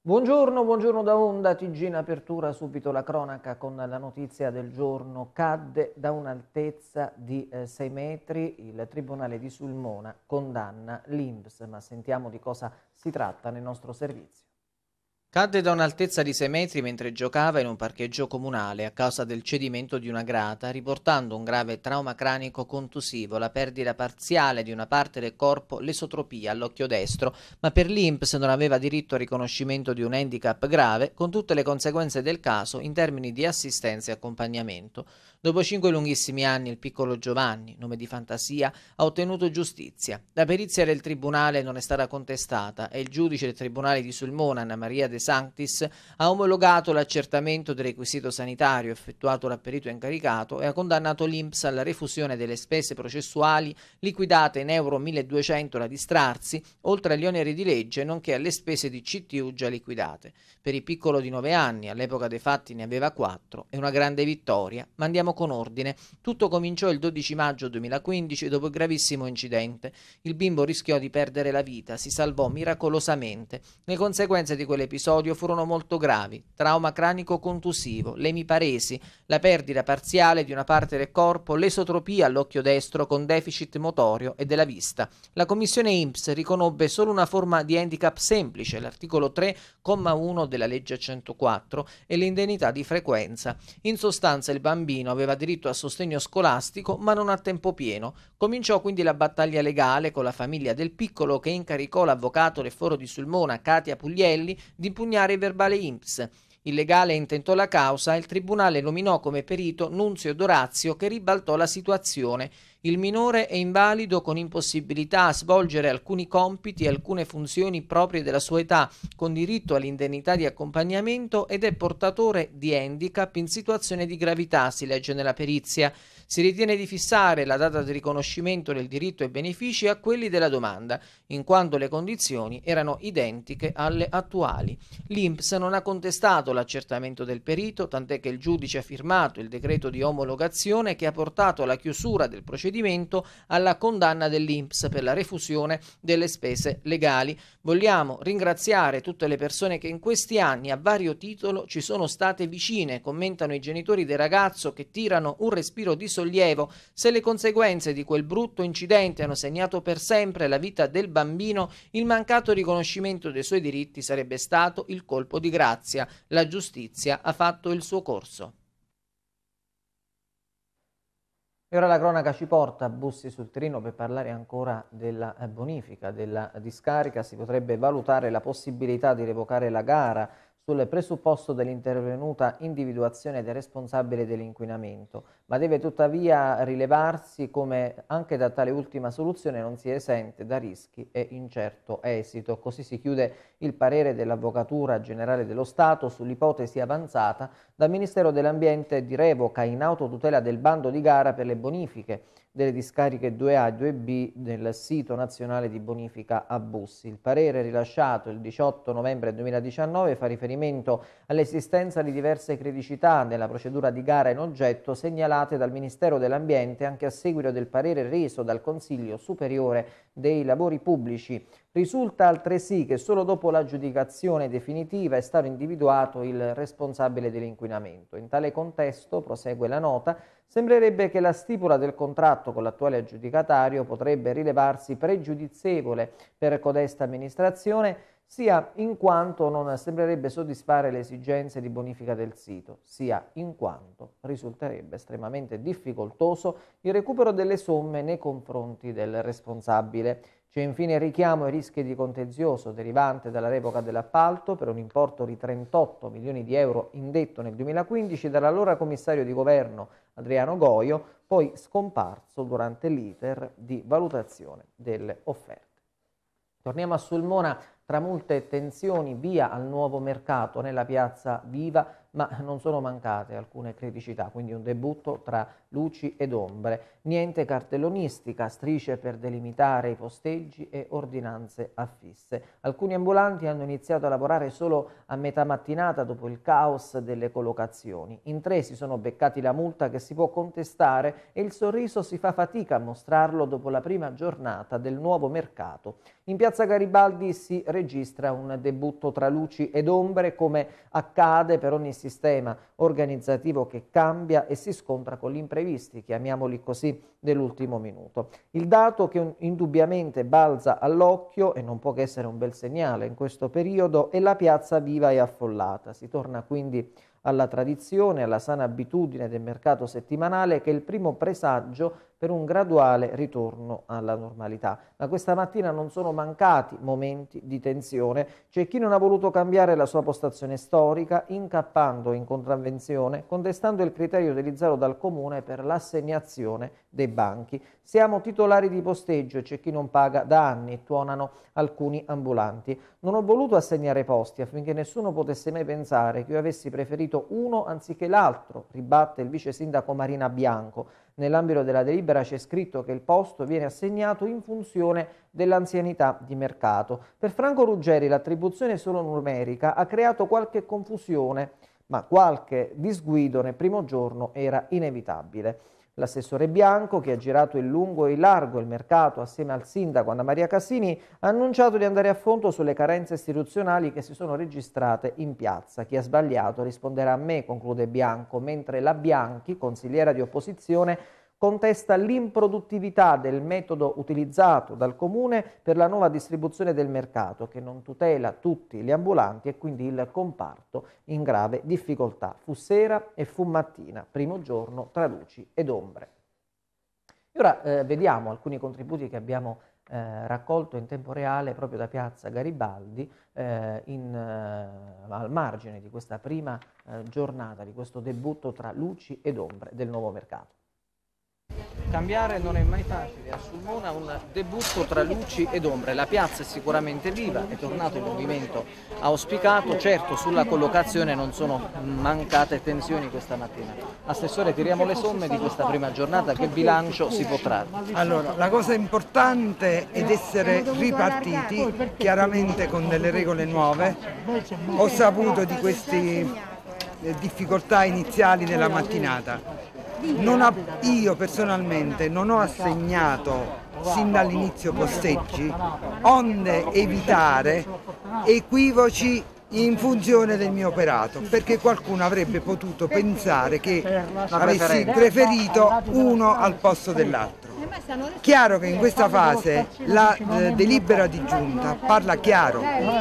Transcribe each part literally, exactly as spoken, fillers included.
Buongiorno, buongiorno da Onda T G in apertura, subito la cronaca con la notizia del giorno. Cadde da un'altezza di eh, sei metri, il Tribunale di Sulmona condanna l'I N P S, ma sentiamo di cosa si tratta nel nostro servizio. Cadde da un'altezza di sei metri mentre giocava in un parcheggio comunale a causa del cedimento di una grata, riportando un grave trauma cranico contusivo, la perdita parziale di una parte del corpo, l'esotropia all'occhio destro, ma per l'I N P S non aveva diritto al riconoscimento di un handicap grave, con tutte le conseguenze del caso in termini di assistenza e accompagnamento. Dopo cinque lunghissimi anni il piccolo Giovanni, nome di fantasia, ha ottenuto giustizia. La perizia del tribunale non è stata contestata e il giudice del tribunale di Sulmona, Anna Maria De Sanctis, ha omologato l'accertamento del requisito sanitario effettuato dal perito incaricato e ha condannato l'I N P S alla refusione delle spese processuali liquidate in euro milleduecento da distrarsi, oltre agli oneri di legge, nonché alle spese di C T U già liquidate. Per il piccolo di nove anni, all'epoca dei fatti ne aveva quattro, è una grande vittoria, ma andiamo con ordine. Tutto cominciò il dodici maggio duemilaquindici dopo il gravissimo incidente. Il bimbo rischiò di perdere la vita, si salvò miracolosamente. Le conseguenze di quell'episodio furono molto gravi: trauma cranico contusivo, l'emiparesi, la perdita parziale di una parte del corpo, l'esotropia all'occhio destro con deficit motorio e della vista. La commissione I N P S riconobbe solo una forma di handicap semplice, l'articolo tre, comma uno della legge centoquattro, e l'indennità di frequenza. In sostanza il bambino aveva diritto a sostegno scolastico, ma non a tempo pieno. Cominciò quindi la battaglia legale con la famiglia del piccolo, che incaricò l'avvocato del Foro di Sulmona, Katia Puglielli, di impugnare il verbale I N P S. Il legale intentò la causa e il tribunale nominò come perito Nunzio Dorazio, che ribaltò la situazione. Il minore è invalido con impossibilità a svolgere alcuni compiti e alcune funzioni proprie della sua età, con diritto all'indennità di accompagnamento, ed è portatore di handicap in situazione di gravità, si legge nella perizia. Si ritiene di fissare la data di riconoscimento del diritto ai benefici a quelli della domanda, in quanto le condizioni erano identiche alle attuali. L'I N P S non ha contestato l'accertamento del perito, tant'è che il giudice ha firmato il decreto di omologazione che ha portato alla chiusura del procedimento, alla condanna dell'I N P S per la refusione delle spese legali. Vogliamo ringraziare tutte le persone che in questi anni a vario titolo ci sono state vicine, commentano i genitori del ragazzo, che tirano un respiro di sollievo. Se le conseguenze di quel brutto incidente hanno segnato per sempre la vita del bambino, il mancato riconoscimento dei suoi diritti sarebbe stato il colpo di grazia. La giustizia ha fatto il suo corso. E ora la cronaca ci porta a Bussi sul Trino per parlare ancora della eh, bonifica, della discarica. Si potrebbe valutare la possibilità di revocare la gara sul presupposto dell'intervenuta individuazione del responsabile dell'inquinamento, ma deve tuttavia rilevarsi come anche da tale ultima soluzione non sia esente da rischi e incerto esito. Così si chiude il parere dell'Avvocatura Generale dello Stato sull'ipotesi avanzata dal Ministero dell'Ambiente di revoca in autotutela del bando di gara per le bonifiche delle discariche due A e due B del sito nazionale di bonifica a Bussi. Il parere rilasciato il diciotto novembre duemiladiciannove fa riferimento all'esistenza di diverse criticità nella procedura di gara in oggetto, segnalate dal Ministero dell'Ambiente anche a seguito del parere reso dal Consiglio Superiore dei Lavori Pubblici. Risulta altresì che solo dopo l'aggiudicazione definitiva è stato individuato il responsabile dell'inquinamento. In tale contesto, prosegue la nota, sembrerebbe che la stipula del contratto con l'attuale aggiudicatario potrebbe rilevarsi pregiudizievole per codesta amministrazione, sia in quanto non sembrerebbe soddisfare le esigenze di bonifica del sito, sia in quanto risulterebbe estremamente difficoltoso il recupero delle somme nei confronti del responsabile. C'è infine il richiamo ai rischi di contenzioso derivante dalla revoca dell'appalto per un importo di trentotto milioni di euro indetto nel duemilaquindici dall'allora commissario di governo Adriano Goio, poi scomparso durante l'iter di valutazione delle offerte. Torniamo a Sulmona. Tra multe e tensioni, via al nuovo mercato nella piazza Viva. ma non sono mancate alcune criticità, quindi un debutto tra luci ed ombre. Niente cartellonistica, strisce per delimitare i posteggi e ordinanze affisse. Alcuni ambulanti hanno iniziato a lavorare solo a metà mattinata dopo il caos delle collocazioni. In tre si sono beccati la multa che si può contestare e il sorriso si fa fatica a mostrarlo dopo la prima giornata del nuovo mercato. In piazza Garibaldi si registra un debutto tra luci ed ombre, come accade per ogni sistema organizzativo che cambia e si scontra con gli imprevisti, chiamiamoli così, dell'ultimo minuto. Il dato che indubbiamente balza all'occhio, e non può che essere un bel segnale in questo periodo, è la piazza viva e affollata. Si torna quindi alla tradizione, alla sana abitudine del mercato settimanale, che è il primo presagio per un graduale ritorno alla normalità. Ma questa mattina non sono mancati momenti di tensione. C'è chi non ha voluto cambiare la sua postazione storica, incappando in contravvenzione, contestando il criterio utilizzato dal Comune per l'assegnazione dei banchi. Siamo titolari di posteggio e c'è chi non paga da anni, tuonano alcuni ambulanti. Non ho voluto assegnare posti affinché nessuno potesse mai pensare che io avessi preferito uno anziché l'altro, ribatte il vice sindaco Marina Bianco. Nell'ambito della delibera c'è scritto che il posto viene assegnato in funzione dell'anzianità di mercato. Per Franco Ruggeri l'attribuzione solo numerica ha creato qualche confusione, ma qualche disguido nel primo giorno era inevitabile. L'assessore Bianco, che ha girato in lungo e in largo il mercato assieme al sindaco Anna Maria Casini, ha annunciato di andare a fondo sulle carenze istituzionali che si sono registrate in piazza. Chi ha sbagliato risponderà a me, conclude Bianco, mentre la Bianchi, consigliera di opposizione, contesta l'improduttività del metodo utilizzato dal Comune per la nuova distribuzione del mercato, che non tutela tutti gli ambulanti e quindi il comparto in grave difficoltà. Fu sera e fu mattina, primo giorno tra luci ed ombre. E ora eh, vediamo alcuni contributi che abbiamo eh, raccolto in tempo reale proprio da piazza Garibaldi eh, in, eh, al margine di questa prima eh, giornata, di questo debutto tra luci ed ombre del nuovo mercato. Cambiare non è mai facile, a Sulmona un debutto tra luci ed ombre, la piazza è sicuramente viva, è tornato il movimento auspicato, certo sulla collocazione non sono mancate tensioni questa mattina. Assessore, tiriamo le somme di questa prima giornata, che bilancio si può trarre? Allora, la cosa importante è essere ripartiti, chiaramente con delle regole nuove. Ho saputo di queste difficoltà iniziali della mattinata. Non ha, io personalmente non ho assegnato sin dall'inizio posteggi, onde evitare equivoci in funzione del mio operato, perché qualcuno avrebbe potuto pensare che avessi preferito uno al posto dell'altro. Chiaro che in questa fase la eh, delibera di giunta parla chiaro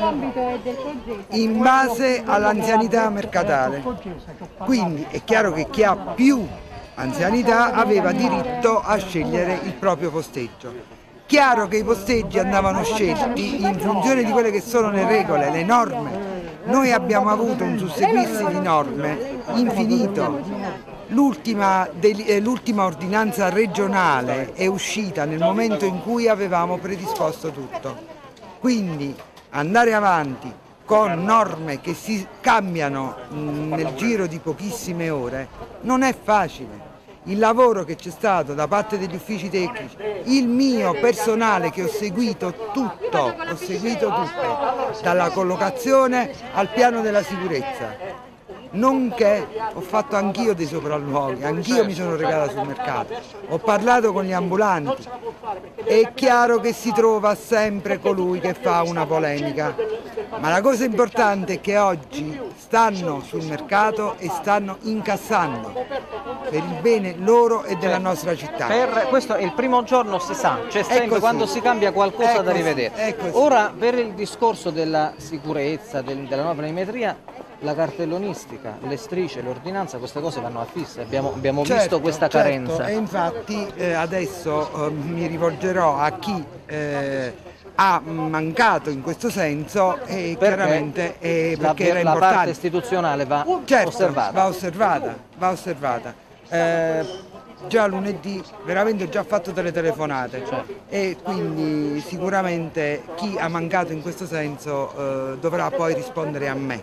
in base all'anzianità mercatale, quindi è chiaro che chi ha più anzianità aveva diritto a scegliere il proprio posteggio. Chiaro che i posteggi andavano scelti in funzione di quelle che sono le regole, le norme. Noi abbiamo avuto un susseguirsi di norme infinito. L'ultima l'ultima ordinanza regionale è uscita nel momento in cui avevamo predisposto tutto. Quindi andare avanti con norme che si cambiano nel giro di pochissime ore non è facile. Il lavoro che c'è stato da parte degli uffici tecnici, il mio personale che ho seguito tutto, ho seguito tutto, dalla collocazione al piano della sicurezza. Nonché ho fatto anch'io dei sopralluoghi, anch'io mi sono recata sul mercato, ho parlato con gli ambulanti. È chiaro che si trova sempre colui che fa una polemica, ma la cosa importante è che oggi stanno sul mercato e stanno incassando per il bene loro e della nostra città. Per questo è il primo giorno, si sa, c'è sempre quando si cambia qualcosa da rivedere. Ora, per il discorso della sicurezza, del, della nuova planimetria, la cartellonistica, le strisce, l'ordinanza, queste cose vanno a fisse, abbiamo, abbiamo certo, visto questa certo. carenza. E infatti eh, adesso eh, mi rivolgerò a chi eh, ha mancato in questo senso e perché chiaramente eh, perché la, era la importante. parte istituzionale va certo, osservata. Va osservata, va osservata. Eh, già lunedì veramente ho già fatto delle telefonate, cioè, e quindi sicuramente chi ha mancato in questo senso eh, dovrà poi rispondere a me.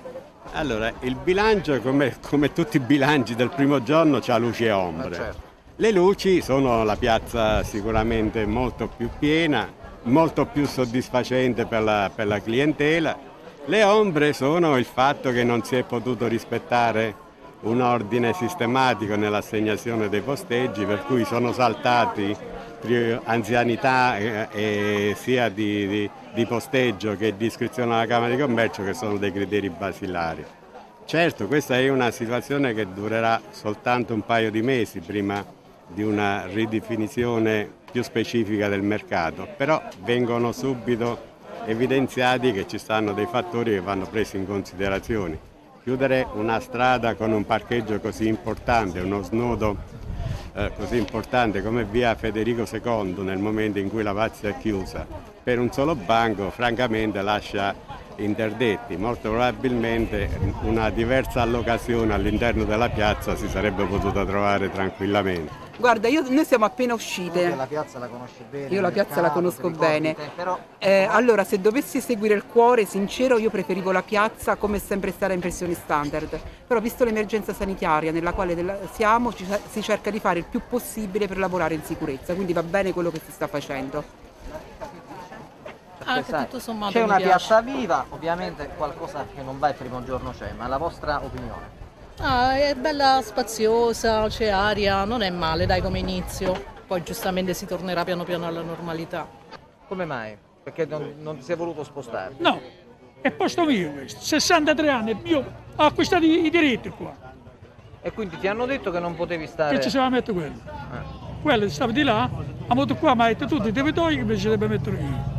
Allora, il bilancio, come, come tutti i bilanci del primo giorno, c'ha luci e ombre. certo. Le luci sono la piazza sicuramente molto più piena, molto più soddisfacente per la, per la clientela. Le ombre sono il fatto che non si è potuto rispettare un ordine sistematico nell'assegnazione dei posteggi, per cui sono saltati anzianità e, e sia di, di, di posteggio che di iscrizione alla Camera di Commercio, che sono dei criteri basilari. Certo, questa è una situazione che durerà soltanto un paio di mesi prima di una ridefinizione più specifica del mercato, però vengono subito evidenziati che ci stanno dei fattori che vanno presi in considerazione. Chiudere una strada con un parcheggio così importante, uno snodo eh, così importante come via Federico secondo nel momento in cui la piazza è chiusa per un solo banco, francamente lascia interdetti. Molto probabilmente una diversa allocazione all'interno della piazza si sarebbe potuta trovare tranquillamente. Guarda, io, noi siamo appena uscite. La piazza la conosci bene? Io la piazza la conosco bene. Te, però... eh, allora, se dovessi seguire il cuore, sincero, io preferivo la piazza come è sempre stata in pressioni standard. Però, visto l'emergenza sanitaria nella quale siamo, ci, si cerca di fare il più possibile per lavorare in sicurezza. Quindi va bene quello che si sta facendo. Ah, c'è una piazza viva, ovviamente qualcosa che non va il primo giorno c'è, ma la vostra opinione? Ah, è bella spaziosa, c'è aria, non è male dai come inizio, poi giustamente si tornerà piano piano alla normalità. Come mai? Perché non, non ti sei voluto spostare? No, è posto mio questo, sessantatré anni, io ho acquistato i, i diritti qua. E quindi ti hanno detto che non potevi stare... Che ci si va a mettere quello? Eh. Quello stava di là, ha avuto qua, ma ha detto tu ti devi togliere che invece devo mettere io.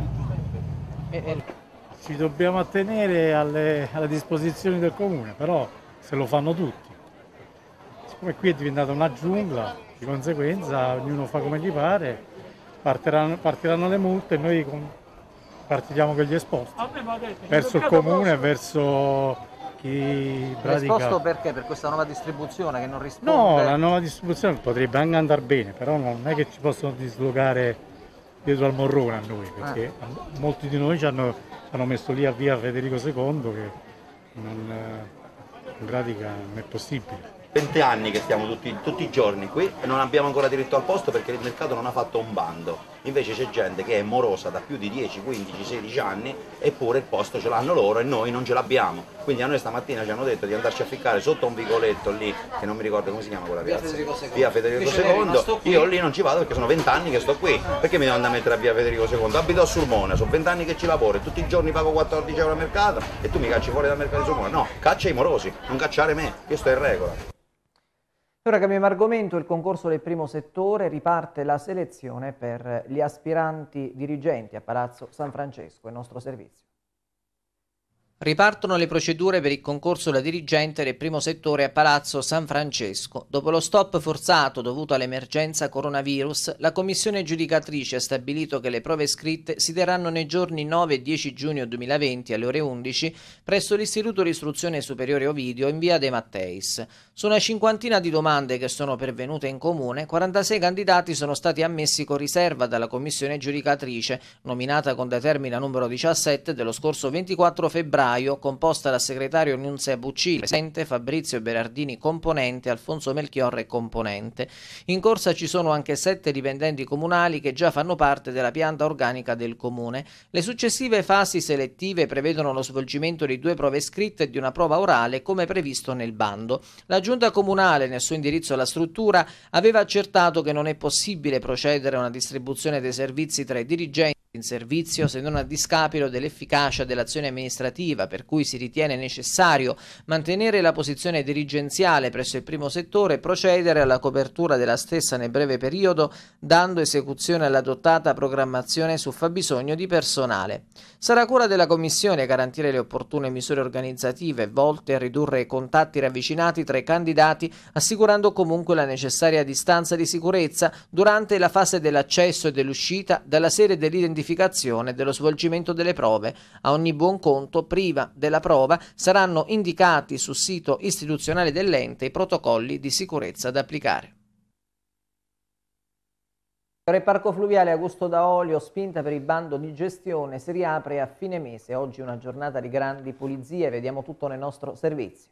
E, e... Ci dobbiamo attenere alle, alle disposizioni del comune, però se lo fanno tutti. Siccome qui è diventata una giungla, di conseguenza ognuno fa come gli pare, partiranno, partiranno le multe e noi partiamo con gli esposti. Verso il comune e verso chi pratica... L'esposto perché? Per questa nuova distribuzione che non risponde? No, la nuova distribuzione potrebbe anche andare bene, però non è che ci possono dislocare dietro al morrone a noi, perché ah. molti di noi ci hanno, ci hanno messo lì a via Federico secondo che non... in pratica non è possibile. venti anni che stiamo tutti, tutti i giorni qui e non abbiamo ancora diritto al posto perché il mercato non ha fatto un bando. Invece c'è gente che è morosa da più di dieci, quindici, sedici anni eppure il posto ce l'hanno loro e noi non ce l'abbiamo. Quindi a noi stamattina ci hanno detto di andarci a ficcare sotto un vicoletto lì, che non mi ricordo come si chiama quella piazza, via Federico secondo. Io lì non ci vado perché sono venti anni che sto qui. Perché mi devo andare a mettere a via Federico secondo? Abito a Sulmona, sono venti anni che ci lavoro e tutti i giorni pago quattordici euro al mercato e tu mi cacci fuori dal mercato di Sulmona. No, caccia i morosi, non cacciare me, questo è in regola. Ora cambiamo argomento, il concorso del primo settore, riparte la selezione per gli aspiranti dirigenti a Palazzo San Francesco, il nostro servizio. Ripartono le procedure per il concorso da dirigente del primo settore a Palazzo San Francesco. Dopo lo stop forzato dovuto all'emergenza coronavirus, la commissione giudicatrice ha stabilito che le prove scritte si terranno nei giorni nove e dieci giugno duemilaventi alle ore undici presso l'Istituto di Istruzione Superiore Ovidio in via De Matteis. Su una cinquantina di domande che sono pervenute in comune, quarantasei candidati sono stati ammessi con riserva dalla commissione giudicatrice, nominata con determina numero diciassette dello scorso ventiquattro febbraio, composta dal segretario Nunzia Buccini, presente, Fabrizio Berardini, componente, Alfonso Melchiorre, componente. In corsa ci sono anche sette dipendenti comunali che già fanno parte della pianta organica del comune. Le successive fasi selettive prevedono lo svolgimento di due prove scritte e di una prova orale come previsto nel bando. La Giunta Comunale, nel suo indirizzo alla struttura, aveva accertato che non è possibile procedere a una distribuzione dei servizi tra i dirigenti in servizio se non a discapito dell'efficacia dell'azione amministrativa, per cui si ritiene necessario mantenere la posizione dirigenziale presso il primo settore e procedere alla copertura della stessa nel breve periodo, dando esecuzione all'adottata programmazione su fabbisogno di personale. Sarà cura della Commissione garantire le opportune misure organizzative volte a ridurre i contatti ravvicinati tra i candidati, assicurando comunque la necessaria distanza di sicurezza durante la fase dell'accesso e dell'uscita dalla sede dell'identificazione e dello svolgimento delle prove. A ogni buon conto, prima della prova, saranno indicati sul sito istituzionale dell'ente i protocolli di sicurezza da applicare. Il parco fluviale Augusto Daolio, spinta per il bando di gestione, si riapre a fine mese. Oggi una giornata di grandi pulizie, vediamo tutto nel nostro servizio.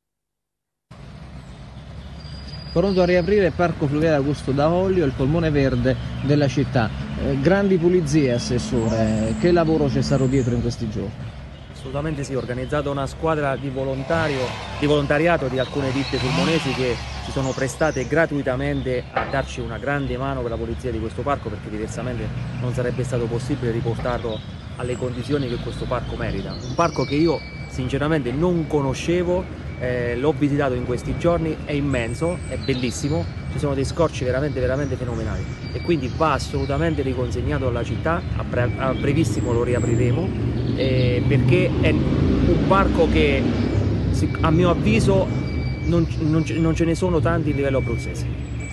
Pronto a riaprire il parco fluviale Augusto Daolio, il polmone verde della città. Eh, grandi pulizie, Assessore, che lavoro c'è stato dietro in questi giorni? Assolutamente sì, ho organizzato una squadra di, volontario, di volontariato di alcune ditte sulmonesi che ci sono prestate gratuitamente a darci una grande mano per la pulizia di questo parco, perché diversamente non sarebbe stato possibile riportarlo alle condizioni che questo parco merita. Un parco che io sinceramente non conoscevo, eh, l'ho visitato in questi giorni, è immenso, è bellissimo, ci sono dei scorci veramente veramente fenomenali e quindi va assolutamente riconsegnato alla città, a, bre a brevissimo lo riapriremo. Eh, perché è un parco che a mio avviso non, non, non ce ne sono tanti a livello abruzzese.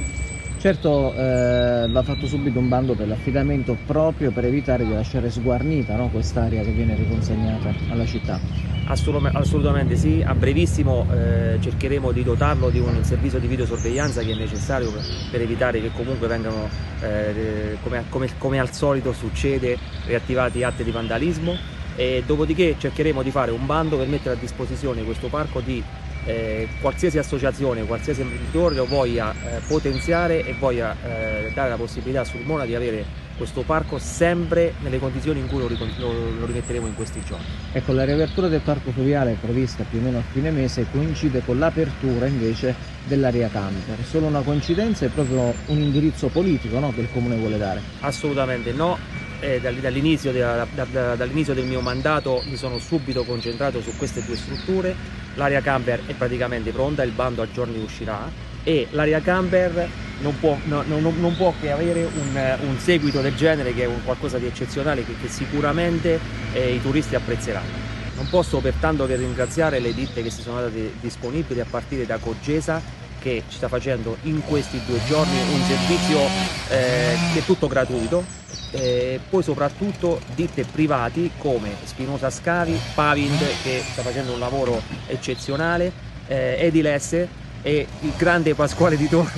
Certo, eh, va fatto subito un bando per l'affidamento proprio per evitare di lasciare sguarnita, no, quest'area che viene riconsegnata alla città. Assolut assolutamente sì, a brevissimo eh, cercheremo di dotarlo di un servizio di videosorveglianza che è necessario per, per evitare che comunque vengano, eh, come, come, come al solito succede, riattivati atti di vandalismo. E dopodiché cercheremo di fare un bando per mettere a disposizione questo parco di eh, qualsiasi associazione, qualsiasi imprenditore lo voglia eh, potenziare e voglia eh, dare la possibilità a Sulmona di avere questo parco sempre nelle condizioni in cui lo, lo, lo rimetteremo in questi giorni. Ecco, la riapertura del parco fluviale prevista più o meno a fine mese coincide con l'apertura invece dell'area camper. Solo una coincidenza, è proprio un indirizzo politico, no, che il Comune vuole dare? Assolutamente no. Eh, dall'inizio da, da, dall'inizio del mio mandato mi sono subito concentrato su queste due strutture. L'area camper è praticamente pronta, il bando a giorni uscirà e l'area camper non può, no, no, non può che avere un, un seguito del genere, che è un qualcosa di eccezionale che, che sicuramente eh, i turisti apprezzeranno. Non posso pertanto che ringraziare le ditte che si sono date disponibili, a partire da Cogesa, che ci sta facendo in questi due giorni un servizio eh, che è tutto gratuito. E poi soprattutto ditte privati come Spinosa Scavi, Pavind, che sta facendo un lavoro eccezionale, eh, Edilesse e il grande Pasquale Di Toro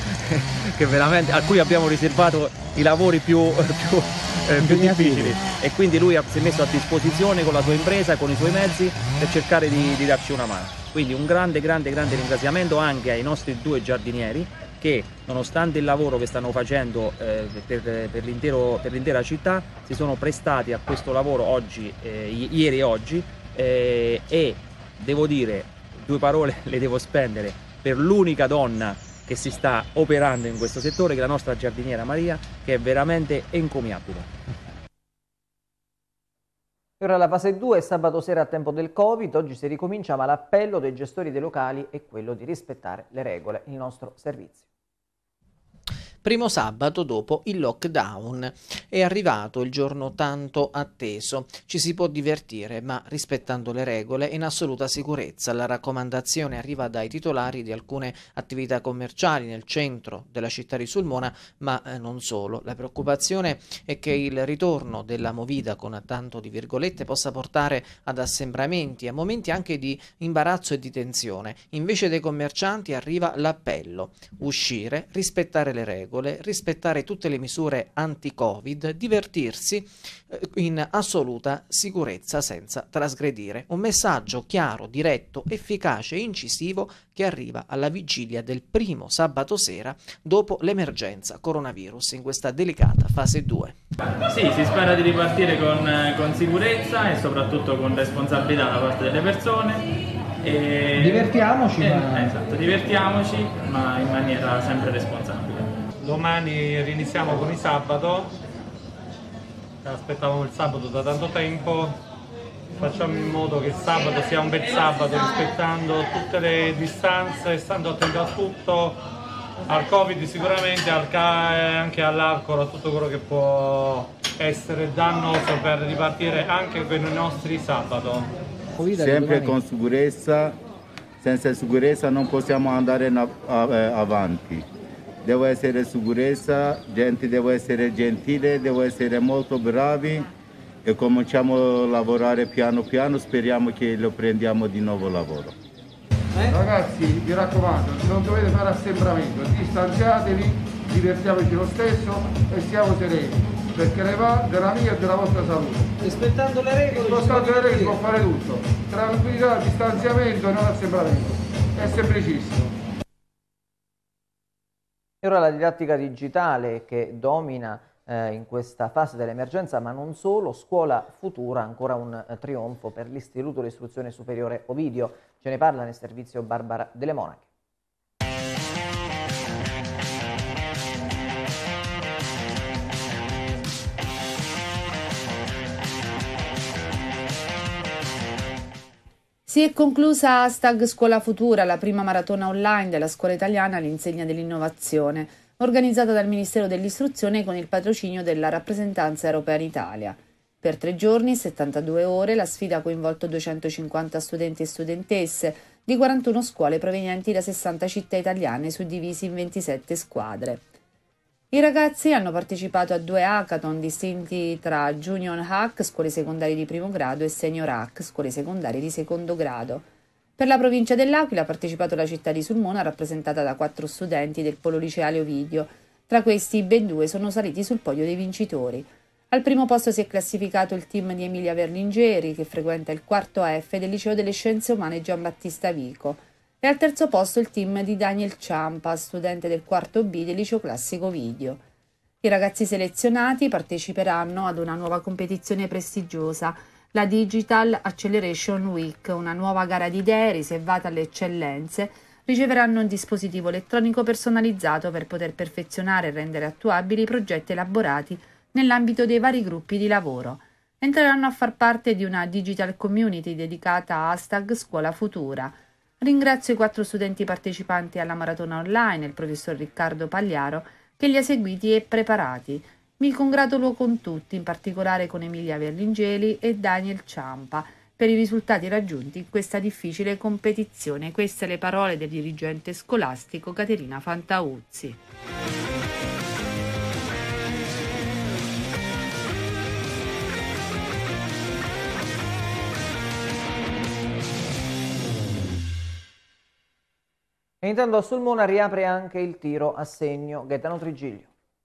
che veramente, a cui abbiamo riservato i lavori più, più, eh, più difficili, e quindi lui si è messo a disposizione con la sua impresa, con i suoi mezzi, per cercare di, di darci una mano. Quindi un grande grande grande ringraziamento anche ai nostri due giardinieri che, nonostante il lavoro che stanno facendo eh, per, per l'intera città, si sono prestati a questo lavoro oggi, eh, ieri e oggi, eh, e devo dire, due parole le devo spendere per l'unica donna che si sta operando in questo settore, che è la nostra giardiniera Maria, che è veramente encomiabile. Ora la fase due, sabato sera a tempo del Covid, oggi si ricomincia, ma l'appello dei gestori dei locali è quello di rispettare le regole, il nostro servizio. Primo sabato dopo il lockdown. È arrivato il giorno tanto atteso. Ci si può divertire, ma rispettando le regole in assoluta sicurezza. La raccomandazione arriva dai titolari di alcune attività commerciali nel centro della città di Sulmona, ma eh, non solo. La preoccupazione è che il ritorno della movida, con tanto di virgolette, possa portare ad assembramenti, a momenti anche di imbarazzo e di tensione. Invece dei commercianti arriva l'appello: uscire, rispettare le regole, rispettare tutte le misure anti-Covid, divertirsi in assoluta sicurezza senza trasgredire. Un messaggio chiaro, diretto, efficace e incisivo che arriva alla vigilia del primo sabato sera dopo l'emergenza coronavirus in questa delicata fase due. Sì, si spera di ripartire con, con sicurezza e soprattutto con responsabilità da parte delle persone. E, divertiamoci, e, ma... esatto, divertiamoci, ma in maniera sempre responsabile. Domani riniziamo con il sabato, aspettavamo il sabato da tanto tempo, facciamo in modo che il sabato sia un bel sabato, rispettando tutte le distanze, stando attenti a tutto, al Covid sicuramente, al anche all'alcol, a tutto quello che può essere dannoso, per ripartire anche con i nostri sabato. Sempre con sicurezza, senza sicurezza non possiamo andare avanti. Deve essere sicurezza, gente deve essere gentile, deve essere molto bravi e cominciamo a lavorare piano piano, speriamo che lo prendiamo di nuovo lavoro. Eh? Ragazzi, mi raccomando, non dovete fare assembramento, distanziatevi divertiamoci lo stesso e siamo sereni, perché ne va della mia e della vostra salute. Rispettando le regole, rispettando le regole si può fare tutto. Tranquillità, distanziamento e non assembramento. È semplicissimo. E ora la didattica digitale che domina eh, in questa fase dell'emergenza, ma non solo. Scuola Futura, ancora un eh, trionfo per l'Istituto di Istruzione Superiore Ovidio. Ce ne parla nel servizio Barbara Delle Monache. Si è conclusa hashtag Scuola Futura, la prima maratona online della scuola italiana all'insegna dell'innovazione, organizzata dal Ministero dell'Istruzione con il patrocinio della rappresentanza europea in Italia. Per tre giorni, settantadue ore, la sfida ha coinvolto duecentocinquanta studenti e studentesse di quarantuno scuole provenienti da sessanta città italiane suddivisi in ventisette squadre. I ragazzi hanno partecipato a due hackathon distinti tra Junior Hack, scuole secondarie di primo grado, e Senior Hack, scuole secondarie di secondo grado. Per la provincia dell'Aquila ha partecipato la città di Sulmona, rappresentata da quattro studenti del Polo Liceale Ovidio. Tra questi, ben due sono saliti sul podio dei vincitori. Al primo posto si è classificato il team di Emilia Verlingeri, che frequenta il quarto F del Liceo delle Scienze Umane Giambattista Vico. E al terzo posto il team di Daniel Ciampa, studente del quarto B del Liceo Classico Ovidio. I ragazzi selezionati parteciperanno ad una nuova competizione prestigiosa, la Digital Acceleration Week, una nuova gara di idee riservata alle eccellenze. Riceveranno un dispositivo elettronico personalizzato per poter perfezionare e rendere attuabili i progetti elaborati nell'ambito dei vari gruppi di lavoro. Entreranno a far parte di una digital community dedicata a hashtag Scuola Futura. Ringrazio i quattro studenti partecipanti alla maratona online, il professor Riccardo Pagliaro, che li ha seguiti e preparati. Mi congratulo con tutti, in particolare con Emilia Verlingeli e Daniel Ciampa, per i risultati raggiunti in questa difficile competizione. Queste le parole del dirigente scolastico Caterina Fantauzzi. E intanto a Sulmona riapre anche il tiro a segno. Gaetano Trigiglio.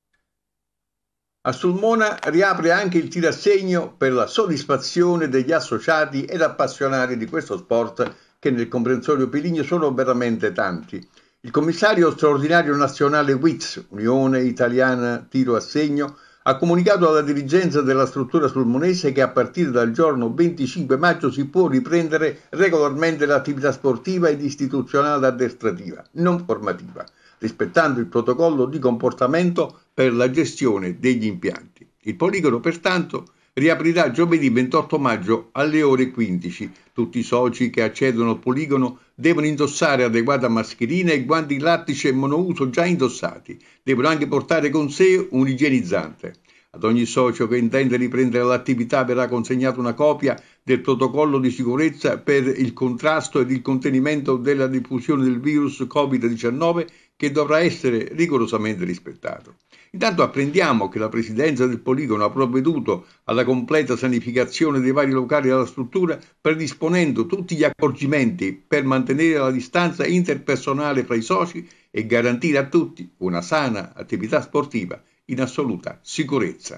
A Sulmona riapre anche il tiro a segno per la soddisfazione degli associati ed appassionati di questo sport, che nel comprensorio Piligno sono veramente tanti. Il commissario straordinario nazionale U I T S, Unione Italiana Tiro a Segno, ha comunicato alla dirigenza della struttura sulmonese che a partire dal giorno venticinque maggio si può riprendere regolarmente l'attività sportiva ed istituzionale addestrativa, non formativa, rispettando il protocollo di comportamento per la gestione degli impianti. Il poligono, pertanto, riaprirà giovedì ventotto maggio alle ore quindici. Tutti i soci che accedono al poligono devono indossare adeguata mascherina e guanti lattice e monouso già indossati. Devono anche portare con sé un igienizzante. Ad ogni socio che intende riprendere l'attività verrà consegnata una copia del protocollo di sicurezza per il contrasto ed il contenimento della diffusione del virus covid diciannove, che dovrà essere rigorosamente rispettato. Intanto apprendiamo che la presidenza del poligono ha provveduto alla completa sanificazione dei vari locali della struttura, predisponendo tutti gli accorgimenti per mantenere la distanza interpersonale fra i soci e garantire a tutti una sana attività sportiva in assoluta sicurezza.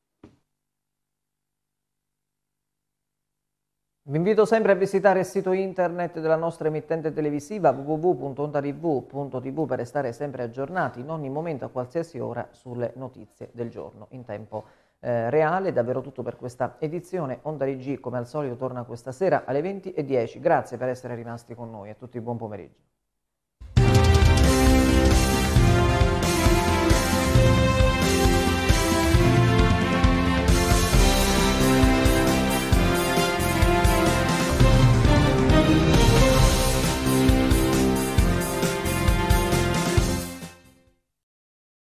Vi invito sempre a visitare il sito internet della nostra emittente televisiva w w w punto ondatv punto t v per restare sempre aggiornati in ogni momento, a qualsiasi ora, sulle notizie del giorno in tempo eh, reale. Davvero tutto per questa edizione. Onda T G come al solito torna questa sera alle venti e dieci. Grazie per essere rimasti con noi, a tutti buon pomeriggio.